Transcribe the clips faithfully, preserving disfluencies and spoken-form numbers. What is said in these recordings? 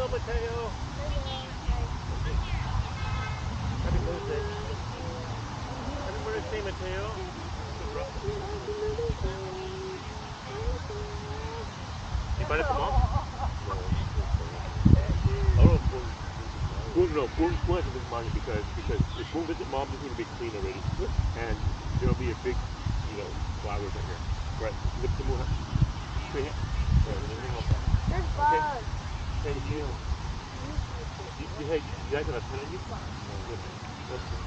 Mateo. Happy birthday. Happy birthday, Mateo. You bought it for mom? Oh, Boone, no, Boone, Boone has to visit mommy because because if Boone visit mom, this is gonna be clean already, and there'll be a big, you know, flowers right here. Right. Look to move. Straight here. There, let me help that. There's bugs. Hey, Mateo. You, you, hey, you guys have a pen on you? Good. That's good.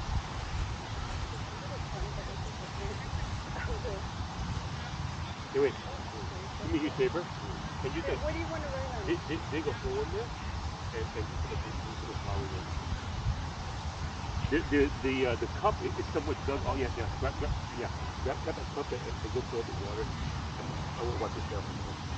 Hey, wait. Give me your paper. And you Here, can what do you want to write on? dig, dig, dig a hole in there, and, and you put a, you put a flower in. The the the, uh, the cup is, is somewhat dug. Oh yeah, yeah. Grab, grab, yeah. Grab, grab that cup and, and go fill it with water. I'm, I won't wipe this down.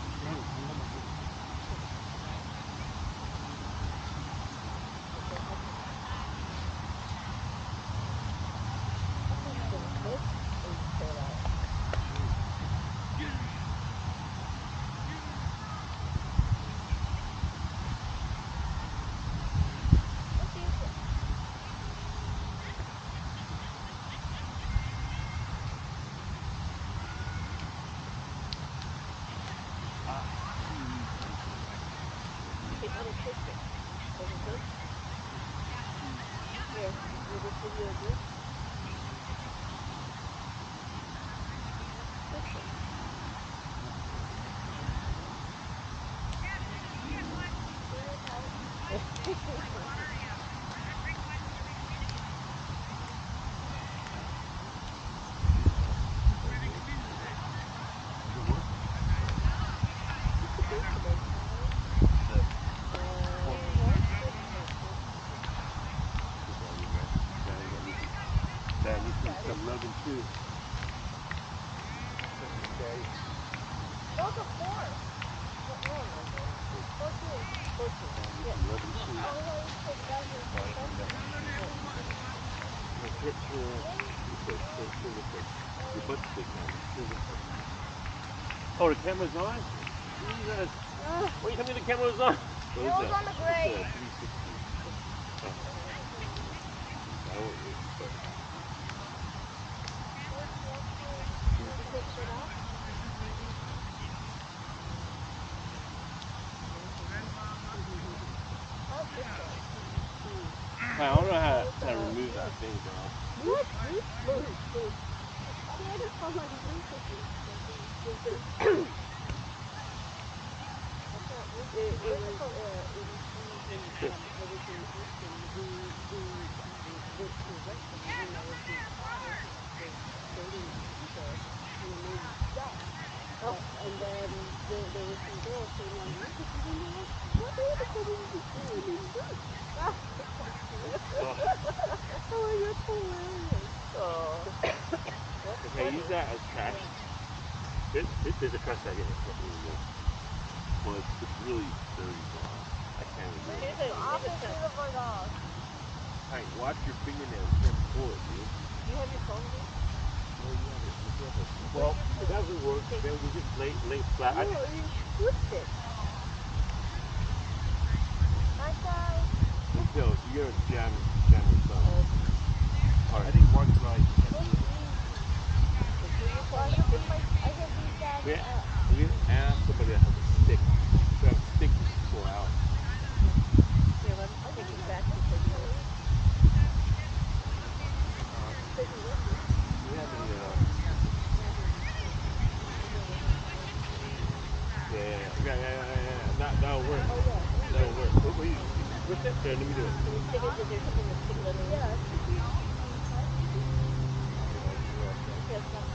Dad, you need some loving too. Okay. Those are four. Fourteen. Fourteen. Yeah. Loving too. Oh, no, you take that here. No, here, here. This way. Here, here, this way. Your butt's big now. Here, this way. Oh, the camera's on? Jesus. Uh, Why you tell me the camera was on? What it is was that? on the grade. It's a three sixty. Oh. I don't know. But I don't know how to remove that thing, bro. What? Move. Move. See, I just found my blue cookie. It, it was, uh, it was when um, I was in Houston. We, we um, went to a restaurant, and there was these guys was dating people who were named Duck. Uh, and then there, there were some girls sitting on the microphone, and they're like, "What beautiful is this boy named Duck?" Oh, Oh. that's hilarious. Oh. Okay, use that as trash. Yeah. It, it, there's a trash bag in it. Well, it's, it's really dirty, bro. I can't even do it. It's the opposite of a dog. Hey, watch your fingernails. You can't pull it, dude. Do you have your phone here? No, you have it. You have it. Well, if that doesn't work, then we just lay, lay flat. No, I, you twist it. Bye, guys. Until you gotta jam, jam your thumb. Okay. Alright. I think Mark's right. You can't do it. Well, I have these, I have these guys, We, uh, we didn't ask somebody that has a stick. To have a stick to pull out. here, let me take it back because you know. Uh, do you have any, uh... Yeah, yeah, yeah, yeah, yeah, yeah, yeah. That, that'll work. Oh, yeah. That'll work. What, what, you, you can twist it? Here, let me do it. Can you stick it? Is there something to stick it under? Yeah. Yes, ma'am.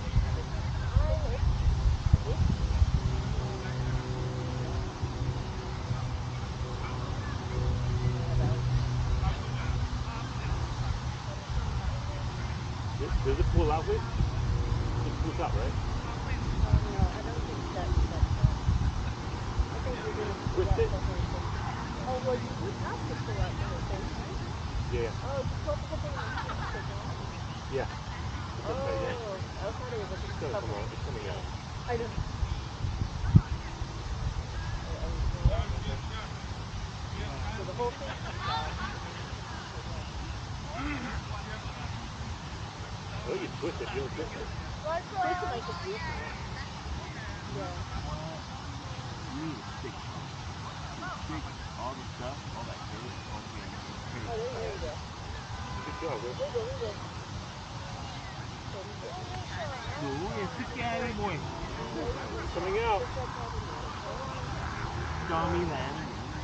Does, does it pull out, wait? It pulls out, right? No, I don't think that, that's right. I think you're going to pull Twist out it? the whole thing. Oh, well, you would have to pull out the whole thing, right? Yeah. Oh, you pull out the whole thing and then take it off? Yeah. It's upside down. Oh, I thought it was a It's gonna come out. It's coming out. I know. I, I was can twist it. You don't twist it. Twist it like a twist it. Yeah. Ooh, stick. Stick all the stuff, all that dirt, all the Oh, there, there you go. Good job, Will. There you go, there you go. Cool, yeah, stick daddy boy. It's coming out. Stormy land.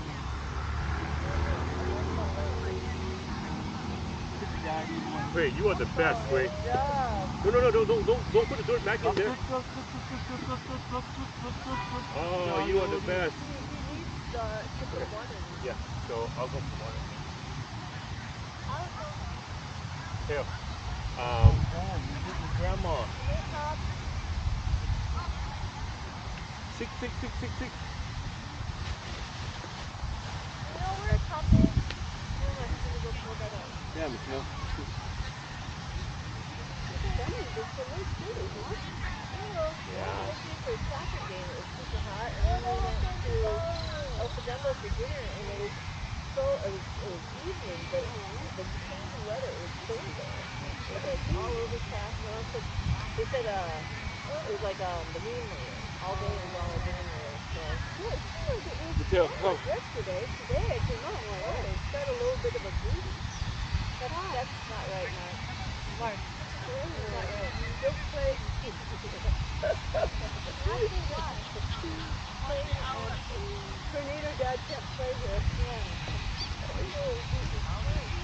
Stick daddy boy. Wait, you are the best, wait. Yeah. No, no, no, don't, don't, don't, don't put the dirt back in there. Look, look, look, look, look, look, look, look, look, look, look, look. Oh, you are the best. He, he needs uh, to put Okay. water in. Yeah, so I'll go for water. Here. Um, Mom, you did with grandma. six, six, six, six, six. You know where a top is? Oh, he's gonna go pull that out. Yeah, Michelle. That is just a little chilly, huh? Yeah. Actually, for a soccer game, it was super hot, and then we went to El Segundo for dinner, and it was so, it was, it was evening, but the change in weather, it was cold there. It was like all overcast, and all said, they said, uh, it was like, um, the moon layer. All day it was all a moon layer, so. Yeah, it seemed like it was Michelle, come. yesterday. Today I came out, and I'm like, oh, it's got a little bit of a breeze. That's, that's not right, Mark. Mark. That's not right. Just play. Actually, why? Play out. Tornado Dad can't play here. Yeah. Oh, Jesus Christ.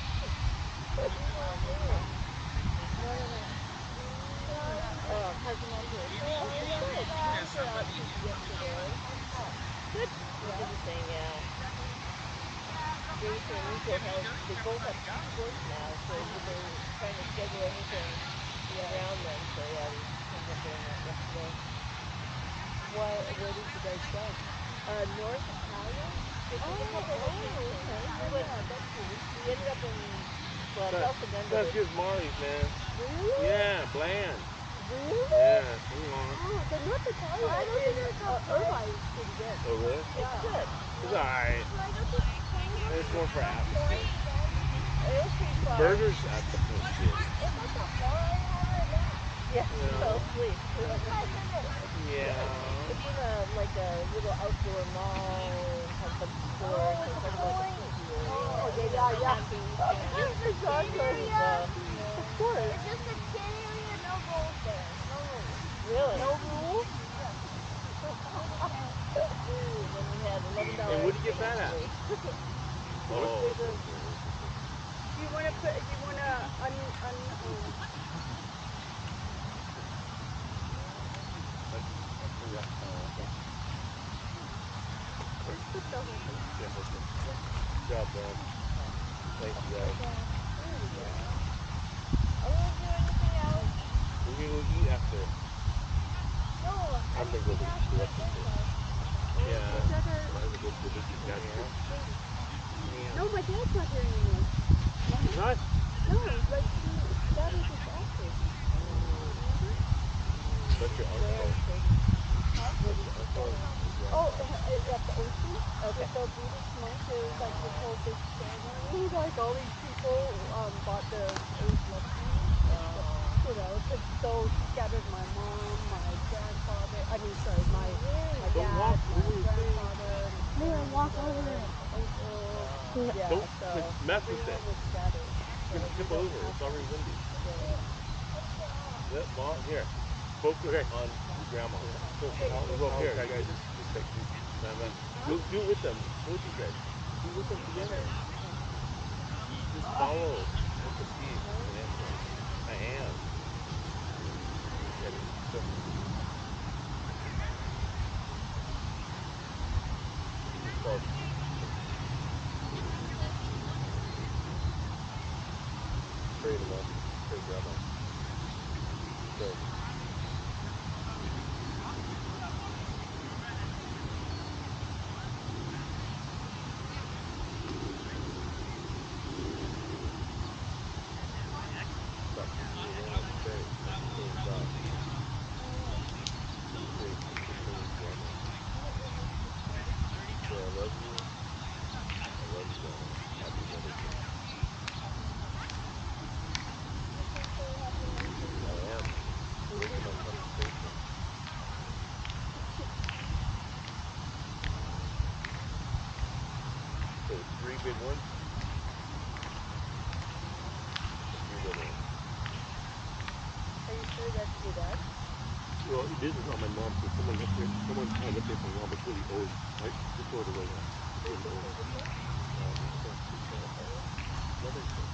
No, no, no. Um, has him out here. Okay, good. He was out yesterday. Good. Yeah. He was saying, yeah. Gracie and Nico have, they both have two sports now, so they're trying to schedule anything yeah. around them. So yeah, we ended up doing that yesterday. Why, where did you guys go? Uh, North Italia. Which oh, is a couple oh, locations. Okay. We yeah, went, yeah, that's nice. We ended up in, well, That, El Segundo. that's just Marley's, man. Really? Yeah, bland. Really? Yeah, come on. Oh, the North Italia I don't in think uh, Irvine is pretty good. Oh, really? Yeah. It's good. It's alright. It's more for atmosphere. It was pretty far. Burgers at the point good. It's not that far. I have a nap. Yeah, you Yeah. fell asleep. It's five minutes. Yeah. It's in a, like a little outdoor mall, has a bunch of stores, Oh, so it's it's a kind of like a point. preview area. Oh, Oh, okay, yeah, yeah, yeah. camping, camping. Exactly. Uh, yeah. Of course. It's just a kid area, no rules there. No rules. Really? No rules? And then we had eleven dollars. And what did you get that at? Oh. There's a, do you want to put, do you want to un, un, um, just put the whole thing. Yeah, okay. Good job, man. Thank you, guys. There we go. Are we going to do anything else? We're going to go eat after. No, I'm going to go to the rest of the Yeah. Is that our, I'm going to go to the big dad. no, my dad's not here anymore. He's not? No, like, he, that was his actor. Remember? That's your uncle. Where? Huh? That's your uncle. Oh, uh, at the ocean? Okay. With the Buddhist monk, there was like this whole big ceremony. Like all these people um, bought their age lessons. Uh, you know, it's so scattered. My mom, my grandfather, I mean, sorry, my, my Don't dad, walk my over the grandfather, my Yeah, walk over grandmother, it. my uncle. Yeah. Yeah, Don't so mess with everyone it. was scattered. It's So going to we tip don't over. have It's already windy. to- That, Mom, here. Focus okay. on your grandma. Focus on well, here, you guys just, just take this. Do, do it with them. Do it with these guys. Do it with them together. Just follow with the speed. I am. Ready. Go. Close. Straight them up. Straight grandma. Straight. So three big ones. A few little ones. Are you sure that's your dad? Well, this is not my mom. So someone up here, someone has up here for a while, but it's really old. Right? Just go to the right now. It's really old. No, I think it's a another thing.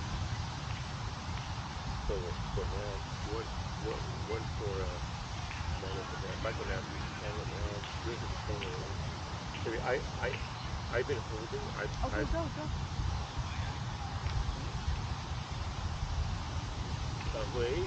So the, the man, one, one, one for uh, Michael, Michael Nancy, Canada man. This is the thing. Okay, I, I, I've been holding. I, Okay, I've, go, go. uh, wait.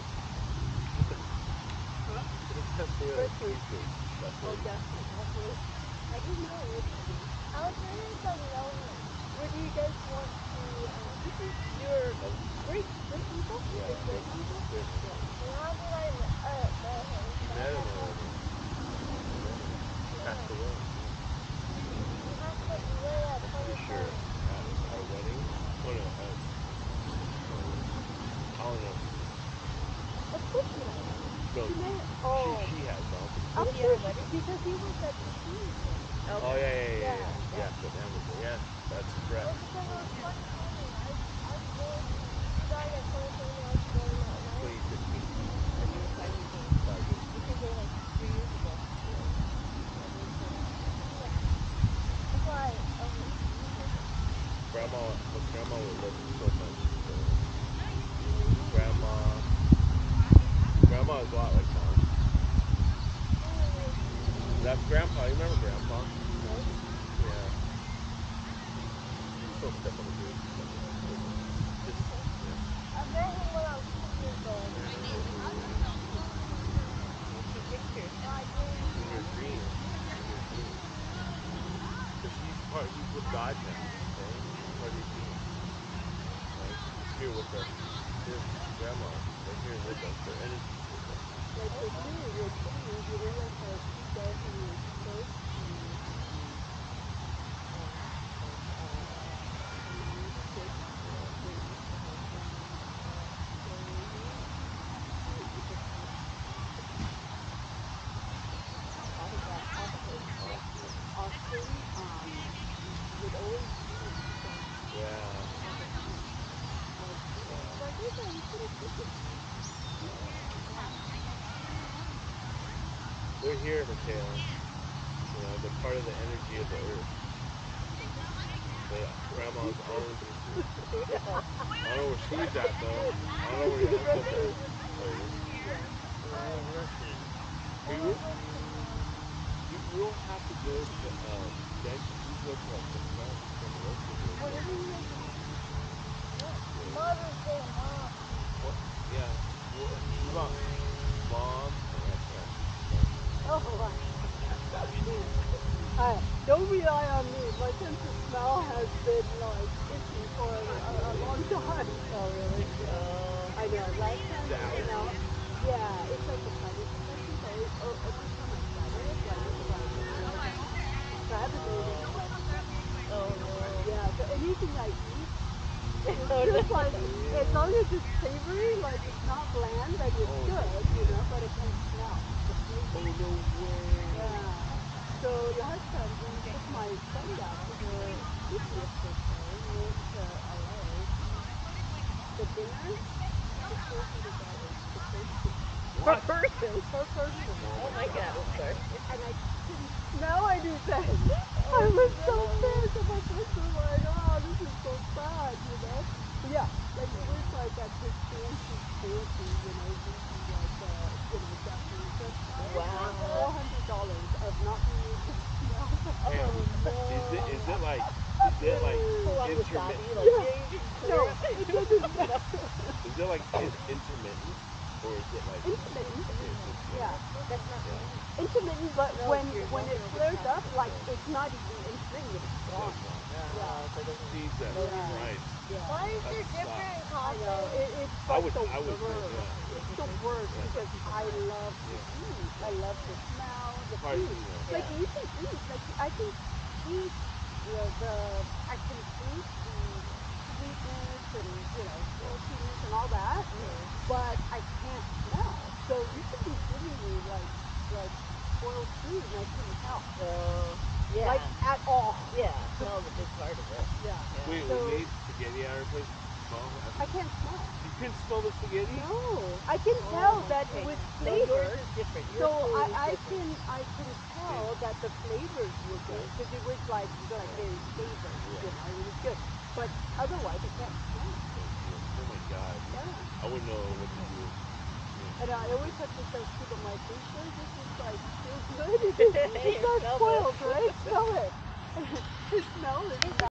Huh? Definitely a Berkeley. teacher. Oh, definitely, definitely. I didn't know it was heavy. I'll turn it to lonely. Where do you guys want to, um, this is your, oh, great, great uncle? Yeah, Great great great- uncle? great uncle. Yeah. You know, how did I m- uh, met him? You But I met him had to, already. You met him. He passed Yeah. away. he passed away at I'm pretty sure twenty-seven. at our wedding. Oh no, at, uh, I don't know. Of course you met him. No, You he, met, she, oh. she has. I don't think. Of Was he at our course, wedding? because he was at the skiing thing. Okay. Oh yeah, yeah, yeah, yeah, Yeah, yeah. yeah. Yeah, Sam was there. Yeah, that's correct. Well, because it was twenty twenty. I, I was born, he died at twenty twenty. I was born at twenty nineteen. fifteen. And you were five years old. Five years. Which was only three years ago. February twenty-fifth. Yeah. That's why I was like, Jesus. Grandma, but grandma would love you so much. So. Grandma, grandma is a lot like mom. That's grandpa. You remember grandpa? Right? Yeah. Just don't step on the bridge. Just, yeah. I met him when I was two years old. Let's see pictures. My dream. In your dream. In your dream. Because he's part, he's with God now. Okay? He's part of your dream. Right? He's here with us. This grandma, they're here with us. Their energy's with us. Like the two, the twins, you know, like how she does in the church, in the, um, uh, like, uh, community church, you know, her husband, uh, Terry, uh, he just had, all of that, all of it. Austin. Austin, um, would always sing, she said, Yeah. all the time. Like, she's like, okay, I'm just gonna stick with you. Yeah. They're here, Mateo. You know, they're part of the energy of the earth. They, grandma's always with you. I don't know where she's at though. I don't know where your uncle's at. Oh, he is? Yeah. Oh, interesting. I You, was with him. you, you don't have to go to uh, Denton. You can go to like the front, some local here. Whatever you guys want. Mother's Day, Mom. What? Yeah. What, what about mom? That's not. Oh, wow. Uh, don't rely on me. My sense of smell has been like iffy for a, a, a long time. Oh, really? Yeah. Oh. I know. Last time, Is it you know, allergies? yeah, it's like a sinus infection. So I, oh, every time I smell it, like it's like it smells like. So I haven't been able to touch it. Oh, no. Yeah. So anything I eat, it's Oh, just no. like as long as it's savory, like it's not bland, then it's Oh, good, you know. But I can smell the flavor. Oh no way. Yeah. So last time we took my son down for the fiftieth birthday. We went to L A. The dinner was four hundred dollars per person. Per What? person? Per person. Oh Oh, my my God. I'm God. sorry. And I couldn't smell anything. I Oh, was so no. pissed. And my friends were like, oh, this is so sad, you know. But yeah, like it was like at this fancy, fancy, you know, bougie, like, uh, you know, Japanese restaurant. Wow. four hundred dollars of not being able to smell. Hey, Oh, no. is it is it like is it like Full on intermittent? wasabi, like, Yeah. yeah, you can clear No, it. it didn't. No. Is it like in, intermittent or is it like Intermittent. okay? So it's, Yeah. That's not Yeah. me. Intermittent, but No, when you're when it walking over flares traffic. up, like it's not even intermittent, it's gone. That's not. Ah, Yeah. so it doesn't. Jesus No Yeah. Christ. Yeah. Why is That there different sucks. I know. coffee? It, it's I like would the I would worst. yeah. It's the worst Yeah. because I love to Yeah. eat. I love the smell, the Hard to food. eat, yeah. Like you can eat. Like I can eat the, the I can taste the sweetness and you know saltiness and all that, Mm-hmm. but I can't smell. So you can be giving me like like spoiled food and I couldn't tell. Oh, yeah. Like at all. Yeah, smell is a big part of it. Wait, So- we made spaghetti at our place. Smell? I can't smell. You couldn't smell the spaghetti? No, I can Oh tell my that it goodness. was No, yours flavored. is different. Yours So totally I, I different. can I can tell that the flavors were good because it was like like very savory, Yeah. you know, it was good. But otherwise, I can't smell it. Oh my god. Yeah. I wouldn't know what to do. And I always have to tell people, like, "You sure this is like still good? It's Here, not smell spoiled, this. right? Smell it. The smell is not."